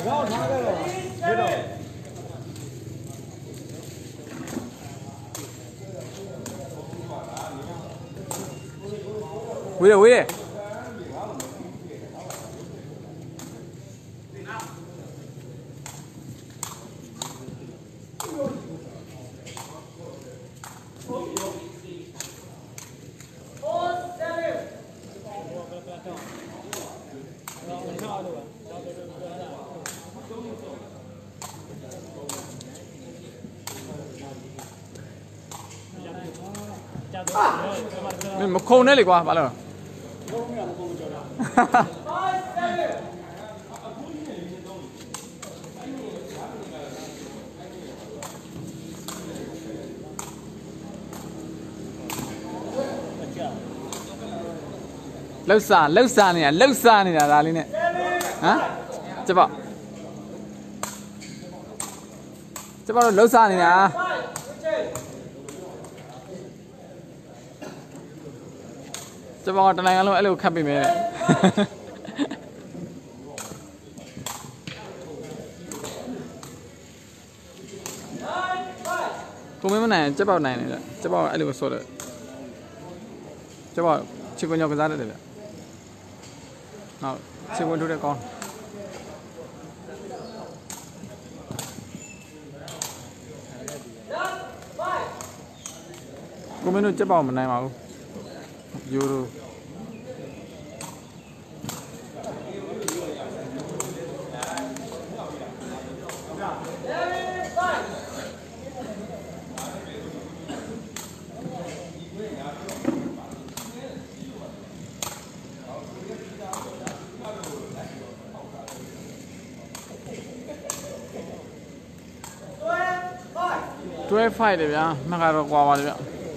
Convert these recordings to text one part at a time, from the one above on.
喂嘞。မခုံနဲ့လေကွာဘာလို့လှုပ်စားနေတာဒါလေးနဲ့ဟမ်ကျပေါ့တော့လှုပ်စားနေတာကျပေါ့တနိုင်ငံလုံးအဲ့လိုခတ်ပေးမယ်ကိုမင်းမနိုင်ကျပေါ့နိုင်တယ်ဗျကျပေါ့အဲ့လိုဆိုတယ်ကျပေါ့ချစ်ကွန်ကြောက်ကစားတယ်ဗျနောက်ချစ်ကွန်ထိုးတဲ့ကောင်းကိုမင်းတို့ကျပေါ့မနိုင်ပါဘူးယူရို12-5တယ်ဗျာမှတ်ကတော့ကွာပါတယ်ဗျ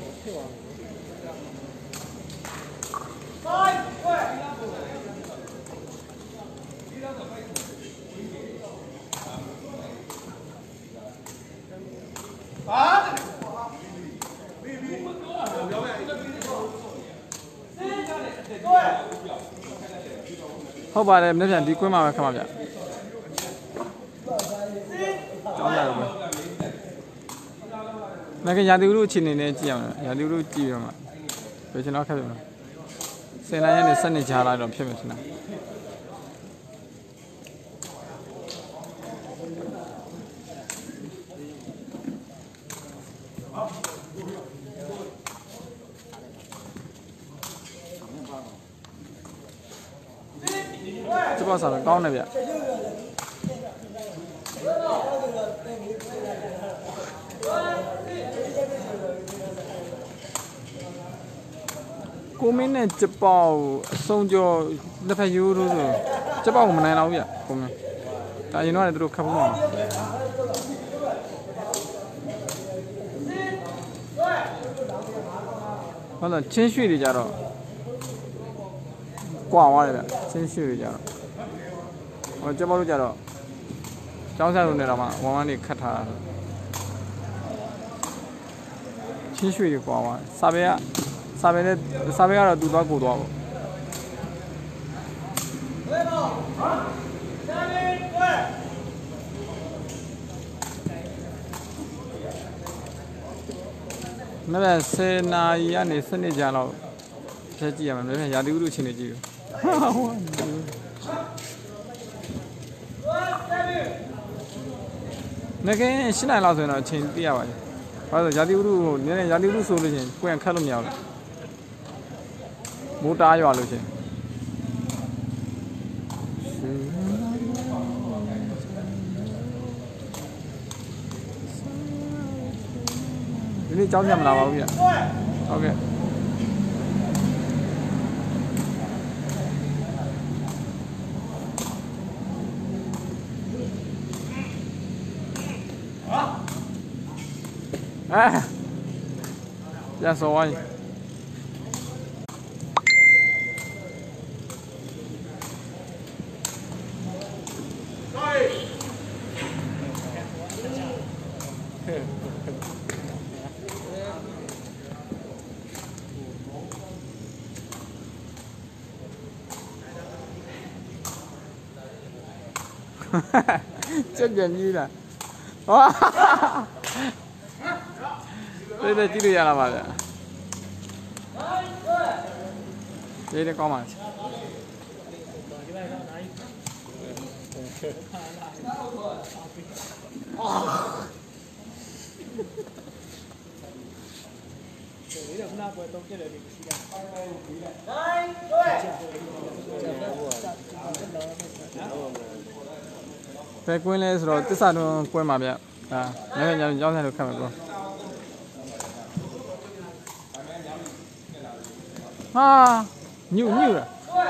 ဟုတ်ပါတယ်မနေ့ပြန်ဒီကွင်းမှာပဲခမဗျတောင်းလာတော့ပဲမကရာသီဥတုအခြေအနေနဲ့ကြည့်ရမယ်ရာသီဥတုကြည့်ရမှာဘယ်ကျွန်တော်ခက်ပြမလား10နိုင်နဲ့7နှစ်ကြာလာတော့ဖြစ်မယ်ထင်တာကျပေါ့စားကောင်းတယ်ဗျကိုမင်းနဲ့ကျပေါ့အဆုံးကျော်လက်ဖက်ရိုးလို့ဆိုကျပေါ့ကိုမနိုင်တော့ဘူးဗျကိုမင်းဒါရင်တော့လည်းသူတို့ခတ်ဖို့မှာဟုတ်လားချင်းရွှေတွေကြတော့ကွာသွားတယ်ဗျချင်းရွှေတွေကြတော့ဟောကျပေါ့တို့ကြတော့ကျောင်းဆက်လုံးနဲ့တော့မှဝမ်းနေခတ်ထားတာချင်းရွှေတွေကွာသွားစာပေကတော့သူ့သွားကိုသွားပေါ့မနေ့10နာရီကနေ7နှစ်ကြာလောက်ဖြတ်ကြည့်ရမှာမနေ့ရာသီဥတုအခြေအနေကြည့်နေကင်း7နိုင်လောက်ဆိုရင်တော့အချိန်ပြရပါတယ်ဘာလို့ရာသီဥတုကိုနည်းနည်းရာသီဥတုဆိုလို့ရှိရင်ကိုယ်ခတ်လို့မရဘူးမိုးတားရွာလို့ရှိရင်ဒီနေ့ကြောင်းကြမလာပါဘူးဗျဟုတ်ကဲ့ပြန်စော်ဝိုင်းချက်ပြန်ကြီးလားဟာတဲ့ကြည့်လို့ရလာပါဗျာရေးတယ်ကောင်းပါဘယ်ကွင်းလဲဆိုတော့တစ္ဆာတွန်းကွင်းပါဗျာလည်းညောင်းဆိုင်လို့ခက်မှာပေါ့ဟာညူလား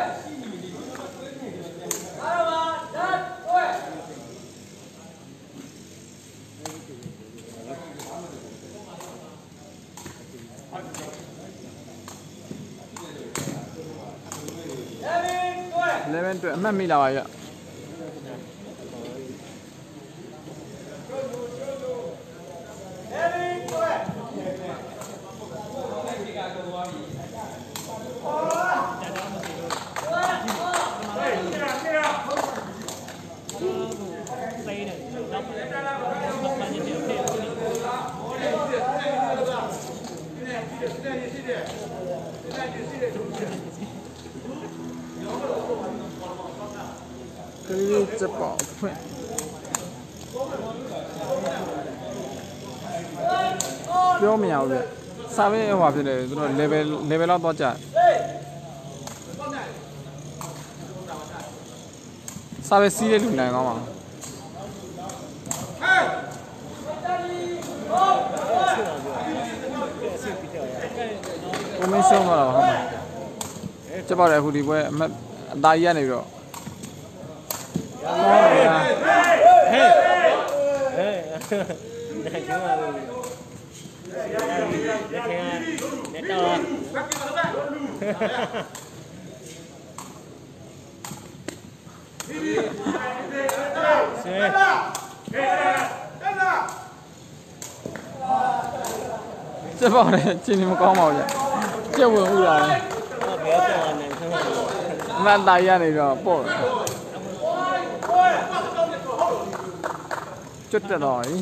11အတွက်အမှတ်မိလာပါဗျကလေးချက်ပေါဖွင့်ပြောမရဘူးဗျစာပဲဟိုဖြစ်တယ်သူတို့ level လောက်တော့ကြာစာပဲစီးတဲ့လူနိုင်ကောင်းပါကိုမင်းရှုံးတော့ဟုတ်ပါချက်ပေါတယ်အခုဒီပွဲအသားကြီးကနေပြီးတော့ချက်ပေါတယ်ချင်းနေမကောင်းပါဘူးကြက်ဝင်ဥလာတယ်မန်တာရနေတော့ပေါ့ကျွတ်တက်တော့ဟိ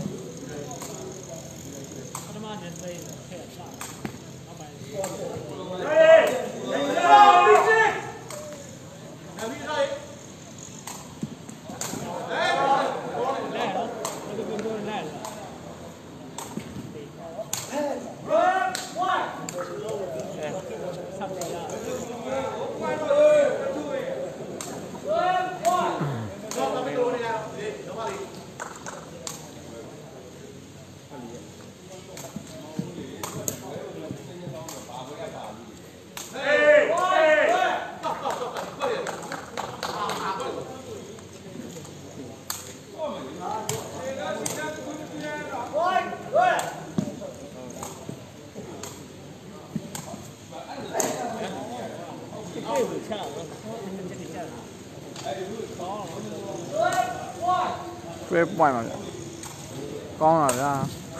12 point ပါဗျကောင်းတာဗျာ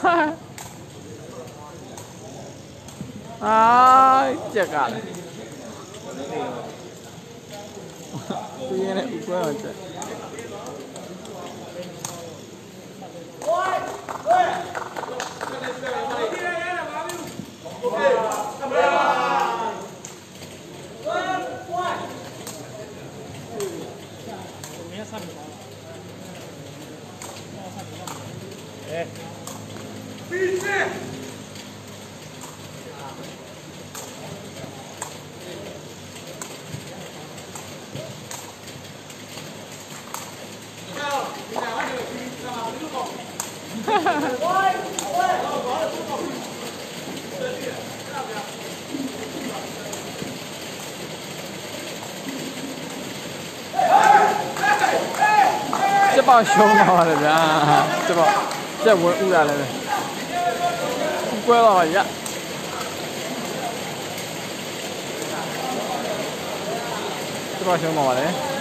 ကြက်ကလည်းပြင်းနေဥကွဲတော့ကြက်ချက်ပေါရှုံးသွားတယ်ဗျာချက်ပေါချက်ဝင်ဥလာလည်းကွဲတော့ရချက်ပေါရှုံးသွားပါတယ်